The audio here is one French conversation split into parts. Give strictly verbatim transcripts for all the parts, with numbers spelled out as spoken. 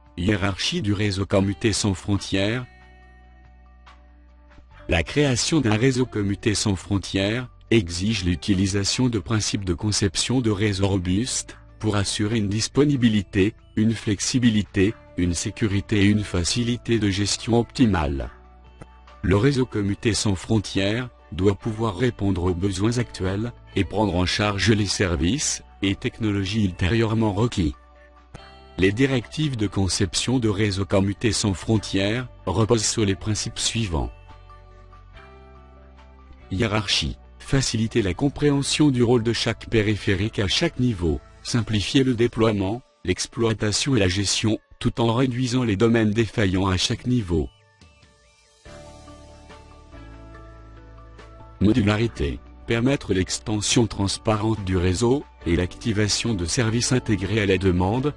Hiérarchie du réseau commuté sans frontières. La création d'un réseau commuté sans frontières exige l'utilisation de principes de conception de réseau robustes, pour assurer une disponibilité, une flexibilité, une sécurité et une facilité de gestion optimale. Le réseau commuté sans frontières doit pouvoir répondre aux besoins actuels, et prendre en charge les services et technologies ultérieurement requis. Les directives de conception de réseau commuté sans frontières reposent sur les principes suivants. Hiérarchie. Faciliter la compréhension du rôle de chaque périphérique à chaque niveau, simplifier le déploiement, l'exploitation et la gestion, tout en réduisant les domaines défaillants à chaque niveau. Modularité. Permettre l'extension transparente du réseau, et l'activation de services intégrés à la demande.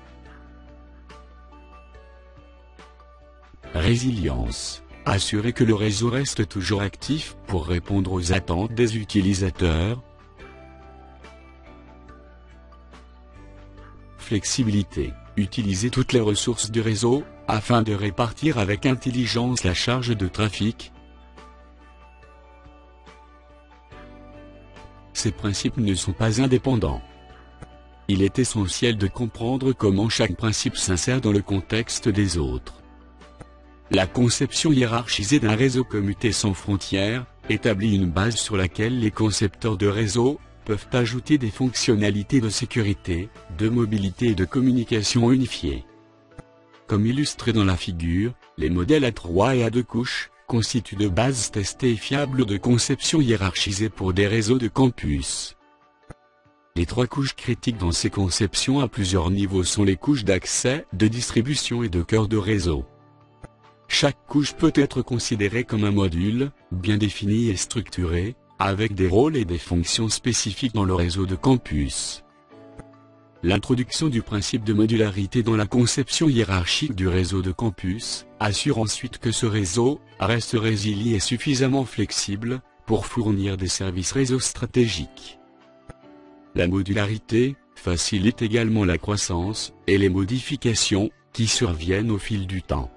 Résilience. Assurer que le réseau reste toujours actif pour répondre aux attentes des utilisateurs. Flexibilité. Utiliser toutes les ressources du réseau, afin de répartir avec intelligence la charge de trafic. Ces principes ne sont pas indépendants. Il est essentiel de comprendre comment chaque principe s'insère dans le contexte des autres. La conception hiérarchisée d'un réseau commuté sans frontières établit une base sur laquelle les concepteurs de réseau peuvent ajouter des fonctionnalités de sécurité, de mobilité et de communication unifiées. Comme illustré dans la figure, les modèles à trois et à deux couches constituent de bases testées et fiables de conception hiérarchisée pour des réseaux de campus. Les trois couches critiques dans ces conceptions à plusieurs niveaux sont les couches d'accès, de distribution et de cœur de réseau. Chaque couche peut être considérée comme un module, bien défini et structuré, avec des rôles et des fonctions spécifiques dans le réseau de campus. L'introduction du principe de modularité dans la conception hiérarchique du réseau de campus assure ensuite que ce réseau reste résilient et suffisamment flexible pour fournir des services réseau stratégiques. La modularité facilite également la croissance et les modifications qui surviennent au fil du temps.